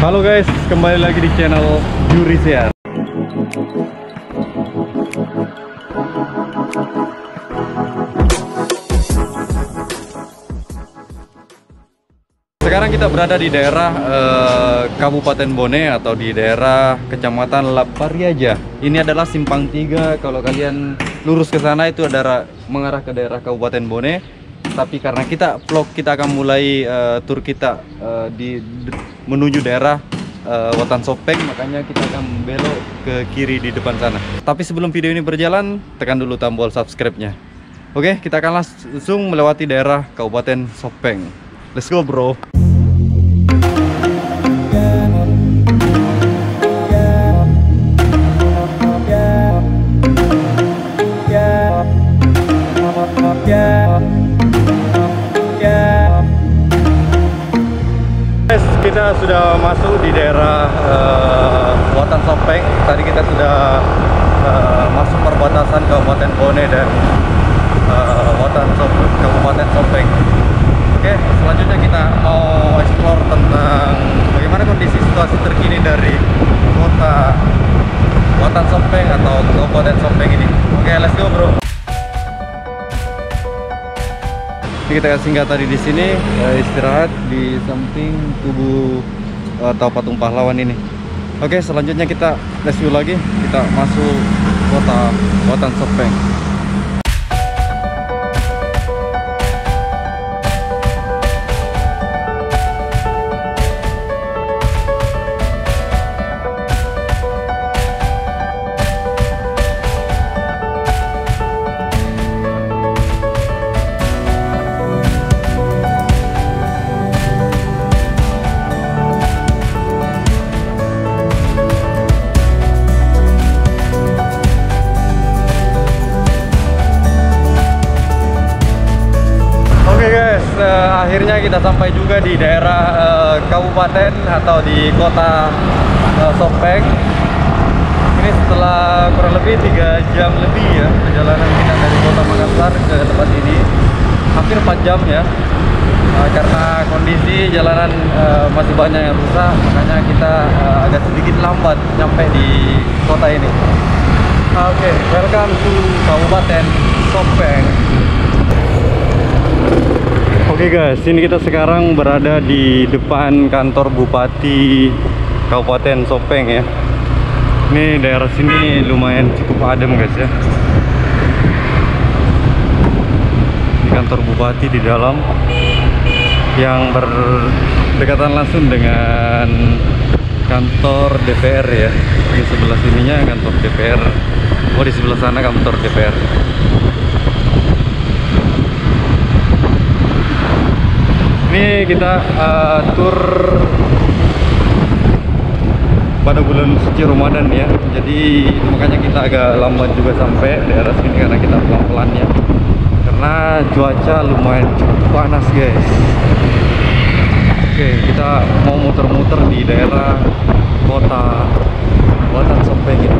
Halo guys, kembali lagi di channel Jurisian. Sekarang kita berada di daerah Kabupaten Bone atau di daerah Kecamatan Lapariaja. Ini adalah simpang 3. Kalau kalian lurus ke sana itu ada mengarah ke daerah Kabupaten Bone. Tapi karena kita vlog, kita akan mulai tur kita menuju daerah Watan Sopeng, makanya kita akan belok ke kiri di depan sana. Tapi sebelum video ini berjalan, tekan dulu tombol subscribe-nya. Oke, kita akan langsung melewati daerah Kabupaten Sopeng. Let's go, bro. Kita sudah masuk di daerah Watan Sopeng. Tadi kita sudah masuk perbatasan Kabupaten Bone dan Kabupaten Sopeng. Oke, selanjutnya kita mau explore tentang bagaimana kondisi situasi terkini dari kota Watan Sopeng atau Kabupaten Sopeng ini. Oke, let's go, bro. Kita singgah tadi di sini, istirahat di samping tubuh atau patung pahlawan ini. Oke, selanjutnya kita let's go lagi, kita masuk kota Watan Sopeng. Akhirnya kita sampai juga di daerah kabupaten atau di kota Sopeng. Ini setelah kurang lebih 3 jam lebih ya perjalanan kita dari kota Makassar ke tempat ini, hampir 4 jam ya. Karena kondisi jalanan masih banyak yang rusak, makanya kita agak sedikit lambat nyampe di kota ini. Oke, welcome to Kabupaten Sopeng. Oke guys, ini kita sekarang berada di depan kantor Bupati Kabupaten Sopeng ya. Ini daerah sini lumayan cukup adem guys ya. Di kantor Bupati di dalam yang berdekatan langsung dengan kantor DPR ya. Di sebelah sininya kantor DPR. Oh, di sebelah sana kantor DPR. Ini kita tur pada bulan suci Ramadan ya, jadi makanya kita agak lambat juga sampai daerah sini karena kita pelan-pelan ya, karena cuaca lumayan cukup panas guys. Oke, kita mau muter-muter di daerah kota Watan Sopeng ini.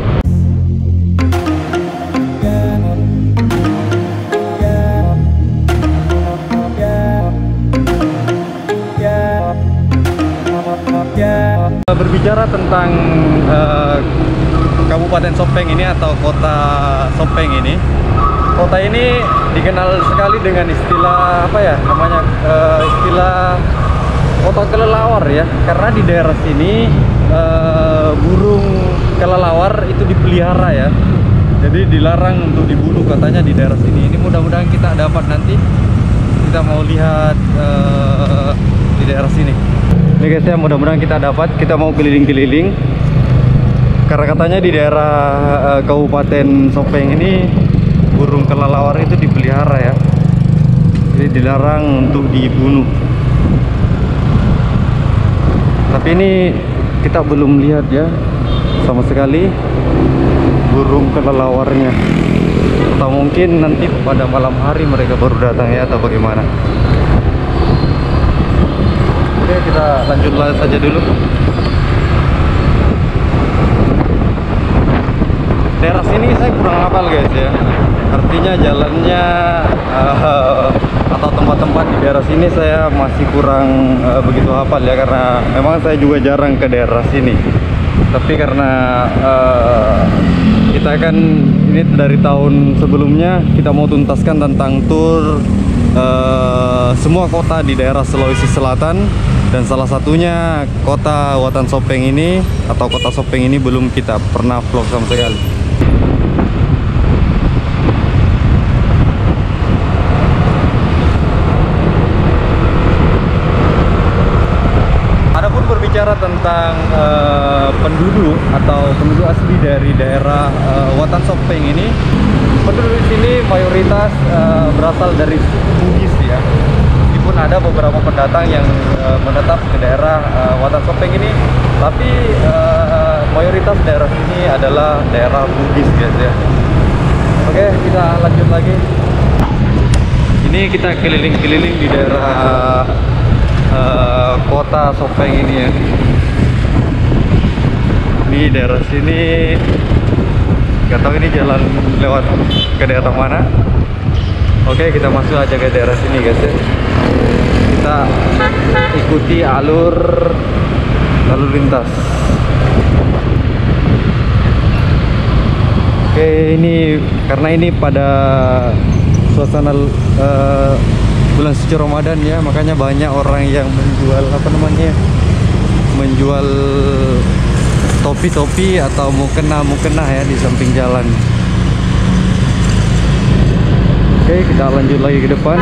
Berbicara tentang Kabupaten Sopeng ini atau kota Sopeng ini, kota ini dikenal sekali dengan istilah apa ya namanya, istilah kota kelelawar ya, karena di daerah sini burung kelelawar itu dipelihara ya, jadi dilarang untuk dibunuh katanya di daerah sini. Ini mudah-mudahan kita dapat nanti, kita mau lihat di daerah sini. Ini guys ya, mudah-mudahan kita dapat. Kita mau keliling-keliling karena katanya di daerah Kabupaten Sopeng ini burung kelelawar itu dipelihara ya, jadi dilarang untuk dibunuh. Tapi ini kita belum lihat ya sama sekali burung kelelawarnya, atau mungkin nanti pada malam hari mereka baru datang ya, atau bagaimana. Oke, kita lanjut saja dulu. Daerah sini saya kurang hafal guys ya, artinya jalannya atau tempat-tempat di daerah sini saya masih kurang begitu hafal ya, karena memang saya juga jarang ke daerah sini. Tapi karena kita kan ini dari tahun sebelumnya kita mau tuntaskan tentang tur semua kota di daerah Sulawesi Selatan, dan salah satunya kota Watan Sopeng ini atau kota Sopeng ini belum kita pernah vlog sama sekali. Adapun berbicara tentang penduduk atau penduduk asli dari daerah Watan Sopeng ini, penduduk di sini mayoritas berasal dari suku Bugis ya. Meskipun ada beberapa pendatang yang menetap ke daerah Watan Sopeng ini, tapi mayoritas daerah sini adalah daerah Bugis guys ya. Oke, kita lanjut lagi. Ini kita keliling-keliling di daerah kota Sopeng ini ya. Ini daerah sini, nggak tahu ini jalan lewat ke daerah mana. Oke, kita masuk aja ke daerah sini guys ya. Kita ikuti alur lalu lintas. Oke, ini karena ini pada suasana bulan suci Ramadan ya, makanya banyak orang yang menjual menjual topi-topi atau mukena ya di samping jalan. Oke, kita lanjut lagi ke depan.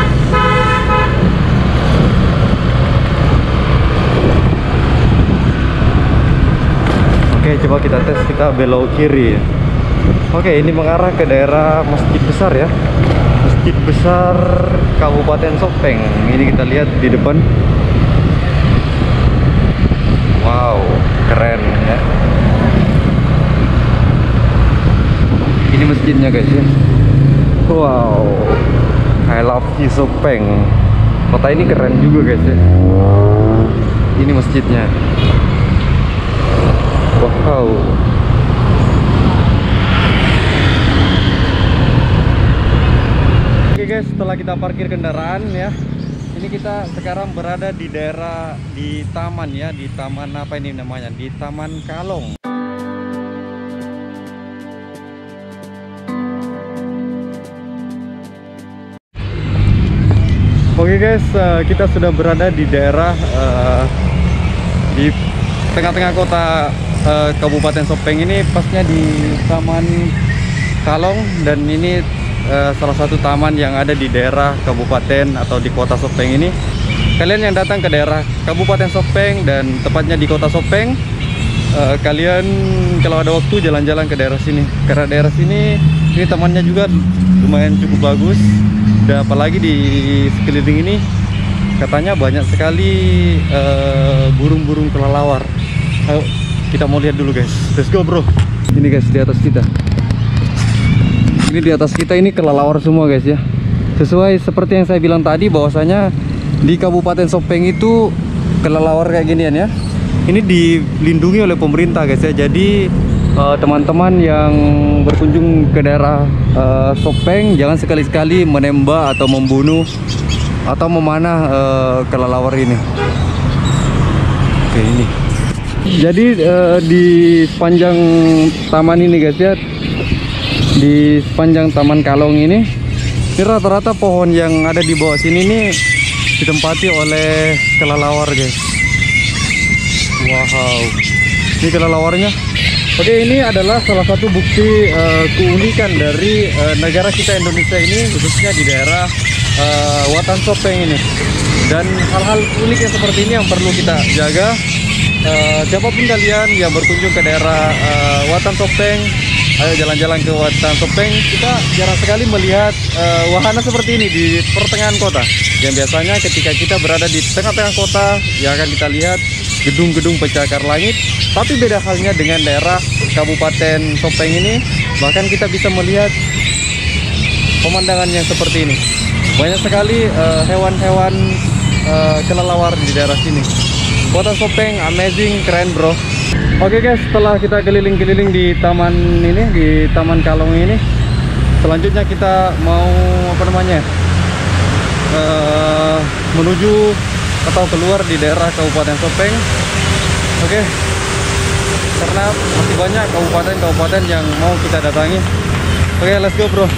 Oke, coba kita tes, kita belok kiri ya. Oke, ini mengarah ke daerah masjid besar ya. Masjid besar Kabupaten Sopeng. Ini kita lihat di depan. Wow, keren ya. Ini masjidnya guys ya. Wow, I love you Sopeng. Kota ini keren juga guys ya. Ini masjidnya. Wow. Oke guys, setelah kita parkir kendaraan ya, ini kita sekarang berada di daerah di taman ya, di taman apa ini namanya? Di Taman Kalong. Oke guys, kita sudah berada di daerah di tengah-tengah kota Kabupaten Sopeng ini, pasnya di Taman Kalong, dan ini salah satu taman yang ada di daerah kabupaten atau di kota Sopeng ini. Kalian yang datang ke daerah Kabupaten Sopeng dan tepatnya di kota Sopeng, kalian kalau ada waktu jalan-jalan ke daerah sini, karena daerah sini ini tamannya juga lumayan cukup bagus, dan apalagi di sekeliling ini katanya banyak sekali burung-burung kelelawar. Ayo kita mau lihat dulu guys, let's go bro. Ini guys, di atas kita. Ini di atas kita ini kelelawar semua guys ya. Sesuai seperti yang saya bilang tadi, bahwasanya di Kabupaten Sopeng itu kelelawar kayak ginian ya. Ini dilindungi oleh pemerintah guys ya. Jadi teman-teman yang berkunjung ke daerah Sopeng jangan sekali-sekali menembak atau membunuh atau memanah kelelawar ini. Oke, ini. Jadi di sepanjang taman ini guys ya, di sepanjang Taman Kalong ini rata-rata pohon yang ada di bawah sini ini ditempati oleh kelelawar guys. Wow, ini kelelawarnya. Oke, ini adalah salah satu bukti keunikan dari negara kita Indonesia ini, khususnya di daerah Watan Sopeng ini. Dan hal-hal unik yang seperti ini yang perlu kita jaga. Siapapun kalian yang berkunjung ke daerah Watan Sopeng, ayo jalan-jalan ke Watan Sopeng. Kita jarang sekali melihat wahana seperti ini di pertengahan kota. Yang biasanya ketika kita berada di tengah-tengah kota, yang akan kita lihat gedung-gedung pencakar langit. Tapi beda halnya dengan daerah Kabupaten Sopeng ini, bahkan kita bisa melihat pemandangan yang seperti ini. Banyak sekali hewan-hewan kelelawar di daerah sini. Watan Sopeng amazing, keren bro. Oke guys, setelah kita keliling-keliling di taman ini, di Taman Kalong ini, selanjutnya kita mau apa namanya menuju atau keluar di daerah Kabupaten Sopeng. Oke, karena masih banyak kabupaten-kabupaten yang mau kita datangi. Oke, let's go bro.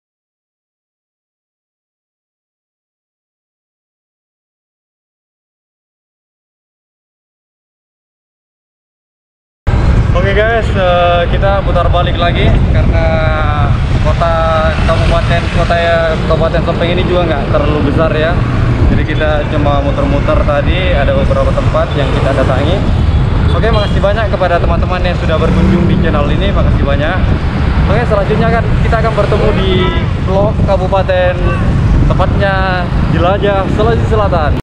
Oke guys, kita putar balik lagi karena Kabupaten Sopeng ini juga nggak terlalu besar ya. Jadi kita cuma muter-muter tadi, ada beberapa tempat yang kita datangi. Oke, makasih banyak kepada teman-teman yang sudah berkunjung di channel ini, makasih banyak. Oke, selanjutnya kan kita akan bertemu di vlog kabupaten, tepatnya Jelajah, Sulawesi Selatan.